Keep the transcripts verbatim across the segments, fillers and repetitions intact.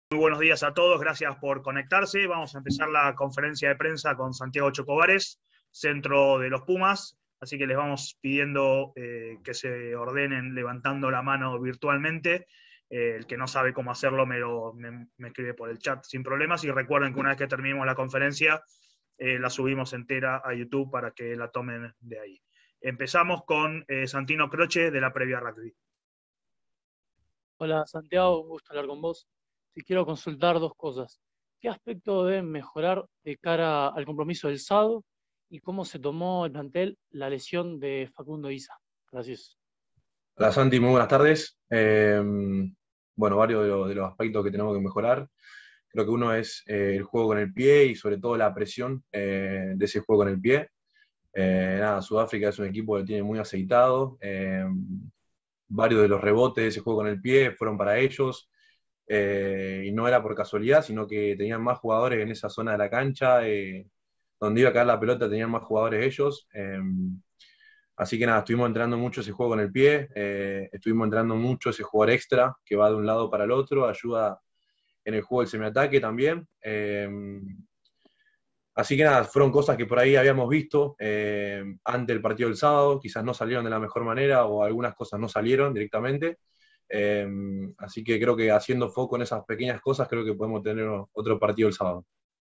Muy buenos días a todos, gracias por conectarse. Vamos a empezar la conferencia de prensa con Santiago Chocobares, centro de los Pumas, así que les vamos pidiendo eh, que se ordenen levantando la mano virtualmente. Eh, el que no sabe cómo hacerlo me, lo, me, me escribe por el chat sin problemas, y recuerden que una vez que terminemos la conferencia eh, la subimos entera a YouTube para que la tomen de ahí. Empezamos con eh, Santino Croce de la Previa Rugby. Hola Santiago, un gusto hablar con vos. Te quiero consultar dos cosas. ¿Qué aspecto deben mejorar de cara al compromiso del sábado y cómo se tomó el plantel la lesión de Facundo Isa? Gracias. Hola Santi, muy buenas tardes. Eh, bueno, varios de, lo- de los aspectos que tenemos que mejorar. Creo que uno es eh, el juego con el pie y sobre todo la presión eh, de ese juego con el pie. Eh, nada, Sudáfrica es un equipo que tiene muy aceitado. Eh, varios de los rebotes de ese juego con el pie fueron para ellos. Eh, y no era por casualidad, sino que tenían más jugadores en esa zona de la cancha. Eh, donde iba a caer la pelota tenían más jugadores ellos. Eh, Así que nada, estuvimos entrenando mucho ese juego con el pie, eh, estuvimos entrenando mucho ese jugador extra que va de un lado para el otro, ayuda en el juego del semiataque también. Eh, así que nada, fueron cosas que por ahí habíamos visto eh, antes del partido del sábado, quizás no salieron de la mejor manera o algunas cosas no salieron directamente. Eh, así que creo que haciendo foco en esas pequeñas cosas, creo que podemos tener otro partido el sábado.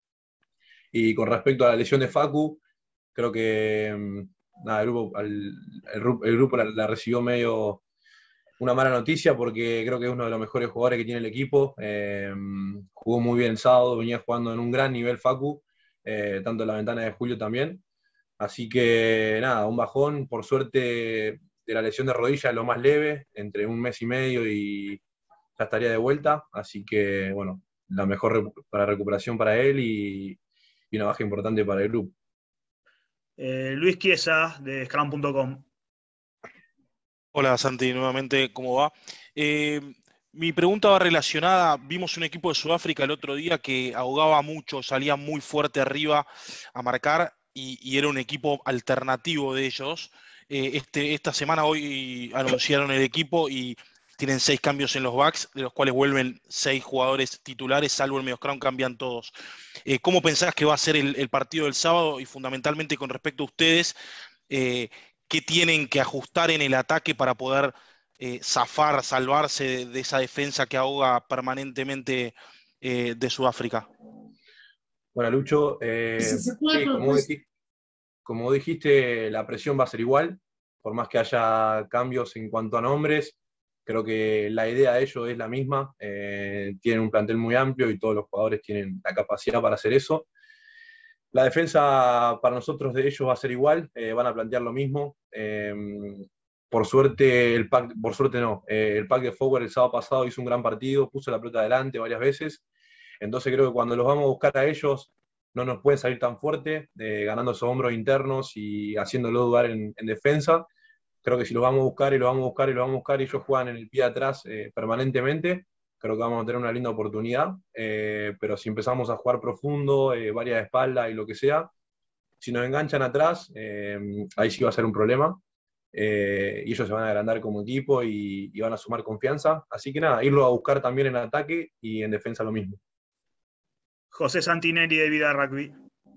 Y con respecto a la lesión de Facu, creo que nada, el grupo, el, el, el grupo la, la, recibió medio una mala noticia porque creo que es uno de los mejores jugadores que tiene el equipo. Eh, jugó muy bien el sábado, venía jugando en un gran nivel Facu, eh, tanto en la ventana de julio también. Así que nada, un bajón, por suerte de la lesión de rodilla es lo más leve, entre un mes y medio y ya estaría de vuelta. Así que bueno, la mejor para recuperación para él y, y una baja importante para el grupo. Eh, Luis Chiesa de Scrum punto com. Hola Santi, nuevamente, ¿cómo va? Eh, mi pregunta va relacionada, vimos un equipo de Sudáfrica el otro día que ahogaba mucho, salía muy fuerte arriba a marcar y, y era un equipo alternativo de ellos. Eh, este, esta semana hoy anunciaron el equipo y tienen seis cambios en los backs, de los cuales vuelven seis jugadores titulares, salvo el mediocrown, cambian todos. Eh, ¿Cómo pensás que va a ser el, el partido del sábado y fundamentalmente con respecto a ustedes? Eh, ¿Qué tienen que ajustar en el ataque para poder eh, zafar, salvarse de, de esa defensa que ahoga permanentemente eh, de Sudáfrica? Bueno, Lucho, eh, sí, como, dijiste, como dijiste, la presión va a ser igual, por más que haya cambios en cuanto a nombres. Creo que la idea de ellos es la misma. Eh, tienen un plantel muy amplio y todos los jugadores tienen la capacidad para hacer eso. La defensa para nosotros de ellos va a ser igual, eh, van a plantear lo mismo. Eh, por suerte, el pack, por suerte no, eh, el pack de Forward el sábado pasado hizo un gran partido, puso la pelota adelante varias veces. Entonces creo que cuando los vamos a buscar a ellos, no nos pueden salir tan fuerte, eh, ganando esos hombros internos y haciéndolo dudar en, en defensa. Creo que si los vamos a buscar y los vamos a buscar y los vamos a buscar y ellos juegan en el pie de atrás eh, permanentemente, creo que vamos a tener una linda oportunidad. Eh, pero si empezamos a jugar profundo, eh, varias de espalda y lo que sea, si nos enganchan atrás, eh, ahí sí va a ser un problema. Eh, y ellos se van a agrandar como equipo y, y van a sumar confianza. Así que nada, irlo a buscar también en ataque y en defensa lo mismo. José Santinelli de Vida Rugby.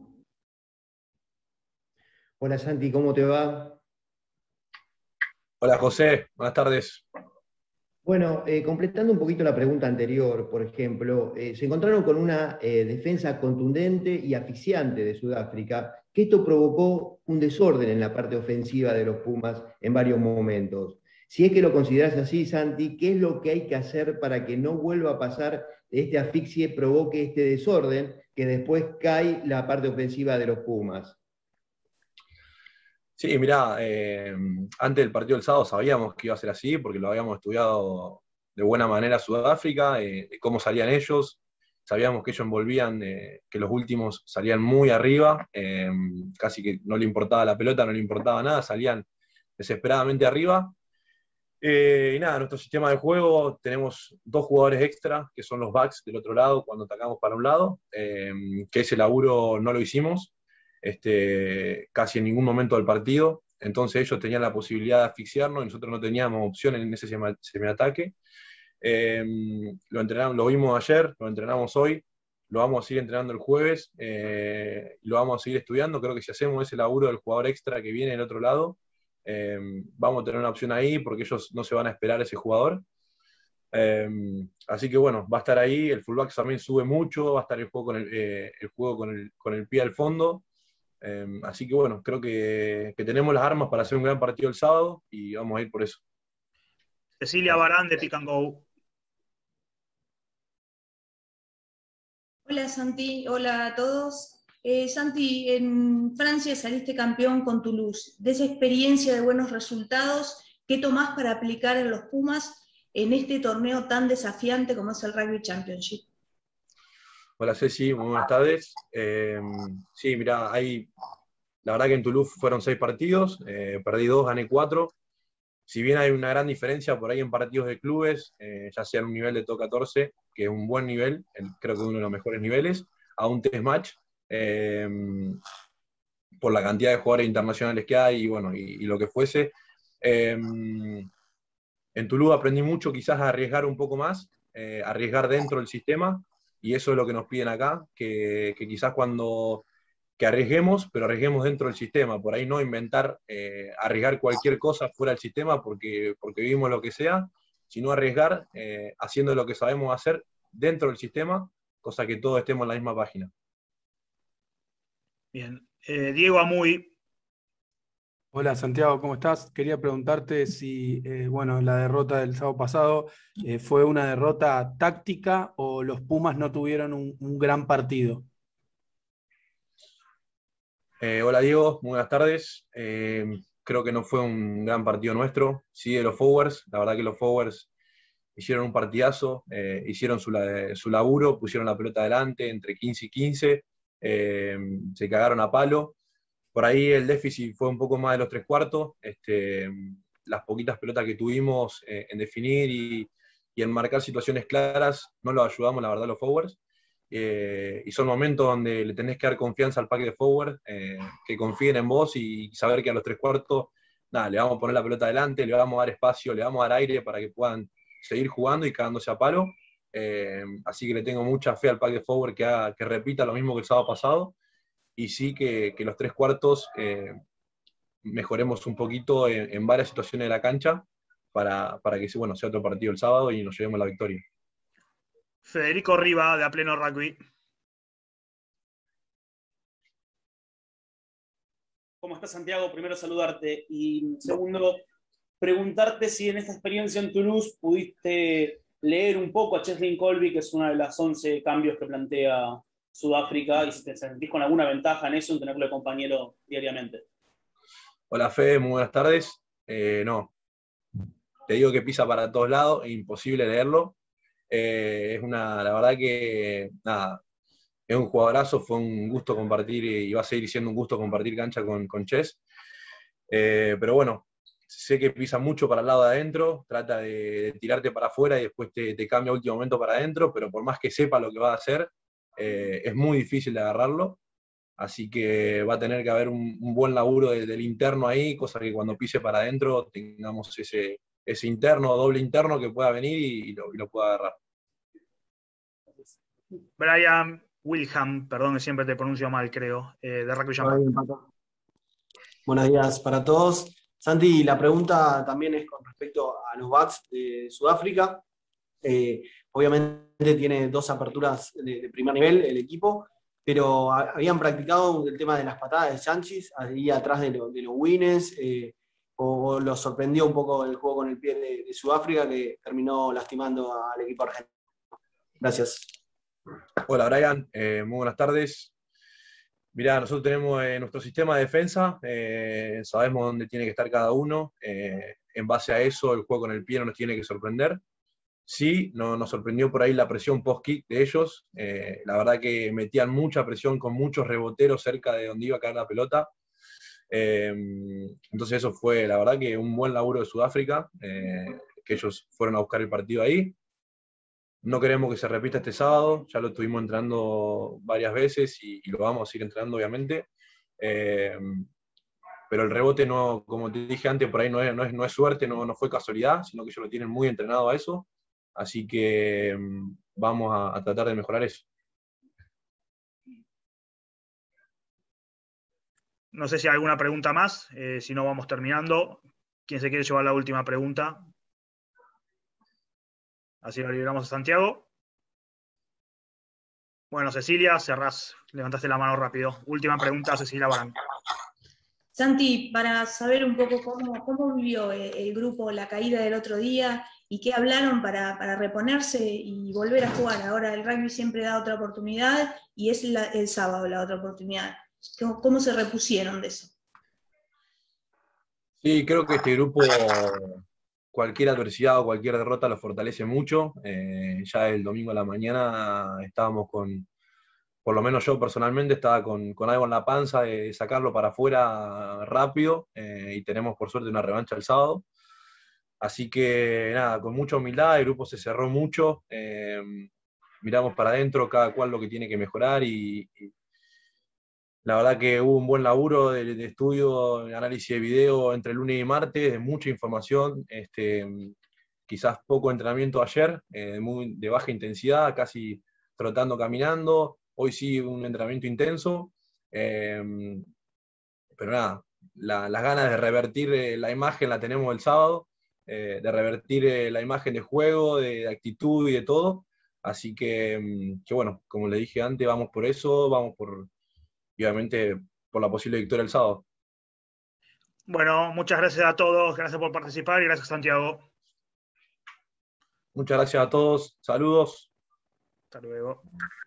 Hola Santi, ¿cómo te va? Hola José, buenas tardes. Bueno, eh, completando un poquito la pregunta anterior, por ejemplo, eh, se encontraron con una eh, defensa contundente y asfixiante de Sudáfrica, que esto provocó un desorden en la parte ofensiva de los Pumas en varios momentos. Si es que lo consideras así, Santi, ¿qué es lo que hay que hacer para que no vuelva a pasar este asfixie, provoque este desorden, que después cae la parte ofensiva de los Pumas? Sí, mirá, eh, antes del partido del sábado sabíamos que iba a ser así, porque lo habíamos estudiado de buena manera Sudáfrica, eh, de cómo salían ellos. Sabíamos que ellos envolvían, eh, que los últimos salían muy arriba, eh, casi que no le importaba la pelota, no le importaba nada, salían desesperadamente arriba. Eh, y nada, nuestro sistema de juego, tenemos dos jugadores extra, que son los backs del otro lado, cuando atacamos para un lado, eh, que ese laburo no lo hicimos este, casi en ningún momento del partido. Entonces ellos tenían la posibilidad de asfixiarnos y nosotros no teníamos opción en ese semiataque. Eh, lo, entrenamos, lo vimos ayer, lo entrenamos hoy, lo vamos a seguir entrenando el jueves, eh, lo vamos a seguir estudiando. Creo que si hacemos ese laburo del jugador extra que viene del otro lado, eh, vamos a tener una opción ahí porque ellos no se van a esperar a ese jugador. Eh, así que bueno, va a estar ahí, el fullback también sube mucho, va a estar el juego con el, eh, el, juego con el, con el pie al fondo. Eh, así que bueno, creo que, que tenemos las armas para hacer un gran partido el sábado y vamos a ir por eso. Cecilia Barán de Pick and Go. Hola Santi, hola a todos. Eh, Santi, en Francia saliste campeón con Toulouse. De esa experiencia de buenos resultados, ¿qué tomás para aplicar en los Pumas en este torneo tan desafiante como es el Rugby Championship? Hola Ceci, muy buenas tardes. Eh, sí, mira, hay, la verdad que en Toulouse fueron seis partidos, eh, perdí dos, gané cuatro. Si bien hay una gran diferencia por ahí en partidos de clubes, eh, ya sea en un nivel de top catorce, que es un buen nivel, el, creo que uno de los mejores niveles, a un test match, eh, por la cantidad de jugadores internacionales que hay y bueno, y, y lo que fuese. Eh, en Toulouse aprendí mucho quizás a arriesgar un poco más, eh, arriesgar dentro del sistema, y eso es lo que nos piden acá, que, que quizás cuando que arriesguemos, pero arriesguemos dentro del sistema, por ahí no inventar, eh, arriesgar cualquier cosa fuera del sistema porque, porque vivimos lo que sea, sino arriesgar eh, haciendo lo que sabemos hacer dentro del sistema, cosa que todos estemos en la misma página. Bien. Eh, Diego Amuy. Hola Santiago, ¿cómo estás? Quería preguntarte si, eh, bueno, la derrota del sábado pasado eh, fue una derrota táctica o los Pumas no tuvieron un, un gran partido. Eh, hola Diego, muy buenas tardes. Eh, creo que no fue un gran partido nuestro, sí de los forwards. La verdad que los forwards hicieron un partidazo, eh, hicieron su, su laburo, pusieron la pelota adelante entre quince y quince, eh, se cagaron a palo. Por ahí el déficit fue un poco más de los tres cuartos. Este, las poquitas pelotas que tuvimos eh, en definir y, y en marcar situaciones claras, no los ayudamos, la verdad, los forwards. Eh, y son momentos donde le tenés que dar confianza al pack de forward, eh, que confíen en vos y saber que a los tres cuartos, nada, le vamos a poner la pelota adelante, le vamos a dar espacio, le vamos a dar aire para que puedan seguir jugando y cagándose a palo. Eh, así que le tengo mucha fe al pack de forward que, haga, que repita lo mismo que el sábado pasado, y sí que, que los tres cuartos eh, mejoremos un poquito en, en varias situaciones de la cancha para, para que bueno, sea otro partido el sábado y nos llevemos la victoria. Federico Riva, de A Pleno Rugby. ¿Cómo estás, Santiago? Primero, saludarte. Y segundo, preguntarte si en esta experiencia en Toulouse pudiste leer un poco a Cheslin Colby, que es una de las once cambios que plantea Sudáfrica, y si te sentís con alguna ventaja en eso, en tenerlo de compañero diariamente. Hola, Fede, muy buenas tardes. Eh, no, te digo que pisa para todos lados, es imposible leerlo. Eh, es una, la verdad que, nada, es un jugadorazo, fue un gusto compartir y va a seguir siendo un gusto compartir cancha con, con Ches. Eh, pero bueno, sé que pisa mucho para el lado de adentro, trata de, de tirarte para afuera y después te, te cambia a último momento para adentro, pero por más que sepa lo que va a hacer, eh, es muy difícil de agarrarlo. Así que va a tener que haber un, un buen laburo de, del interno ahí, cosa que cuando pise para adentro tengamos ese, ese interno, doble interno que pueda venir y, y, lo, y lo pueda agarrar. Brian Wilham, perdón que siempre te pronuncio mal, creo, eh, de Rugby Championship. Buenos días para todos. Santi, la pregunta también es con respecto a los backs de Sudáfrica. Eh, obviamente tiene dos aperturas de, de primer nivel el equipo, pero a, habían practicado el tema de las patadas de Sanchis ahí atrás de, lo, de los wins, eh, o, o los sorprendió un poco el juego con el pie de, de Sudáfrica, que terminó lastimando al equipo argentino. Gracias. Hola Brian, eh, muy buenas tardes. Mirá, nosotros tenemos eh, nuestro sistema de defensa, eh, sabemos dónde tiene que estar cada uno, eh, en base a eso el juego con el pie no nos tiene que sorprender. Sí, no, nos sorprendió por ahí la presión post-kick de ellos, eh, la verdad que metían mucha presión con muchos reboteros cerca de donde iba a caer la pelota, eh, entonces eso fue la verdad que un buen laburo de Sudáfrica, eh, que ellos fueron a buscar el partido ahí. No queremos que se repita este sábado, ya lo estuvimos entrenando varias veces y, y lo vamos a seguir entrenando obviamente, eh, pero el rebote, no, como te dije antes, por ahí no es, no es, no es suerte, no, no fue casualidad, sino que ellos lo tienen muy entrenado a eso, Así que mm, vamos a, a tratar de mejorar eso. No sé si hay alguna pregunta más, eh, si no vamos terminando. ¿Quién se quiere llevar la última pregunta? Así la liberamos a Santiago. Bueno, Cecilia, cerrás, levantaste la mano rápido. Última pregunta, Cecilia Barán. Santi, para saber un poco cómo, cómo vivió el, el grupo la caída del otro día y qué hablaron para, para reponerse y volver a jugar. Ahora el rugby siempre da otra oportunidad y es la, el sábado la otra oportunidad. ¿Cómo, cómo se repusieron de eso? Sí, creo que este grupo, cualquier adversidad o cualquier derrota lo fortalece mucho. Eh, ya el domingo a la mañana estábamos con, por lo menos yo personalmente, estaba con, con algo en la panza de sacarlo para afuera rápido, eh, y tenemos por suerte una revancha el sábado. Así que nada, con mucha humildad, el grupo se cerró mucho, eh, miramos para adentro cada cual lo que tiene que mejorar y, y la verdad que hubo un buen laburo de, de estudio, de análisis de video entre lunes y martes, de mucha información, este, quizás poco entrenamiento ayer, eh, muy, de baja intensidad, casi trotando, caminando. Hoy sí un entrenamiento intenso, eh, pero nada, la, las ganas de revertir eh, la imagen la tenemos el sábado, eh, de revertir eh, la imagen de juego, de, de actitud y de todo. Así que, que bueno, como le dije antes, vamos por eso, vamos por, y obviamente por la posible victoria el sábado. Bueno, muchas gracias a todos, gracias por participar y gracias, Santiago. Muchas gracias a todos, saludos. Hasta luego.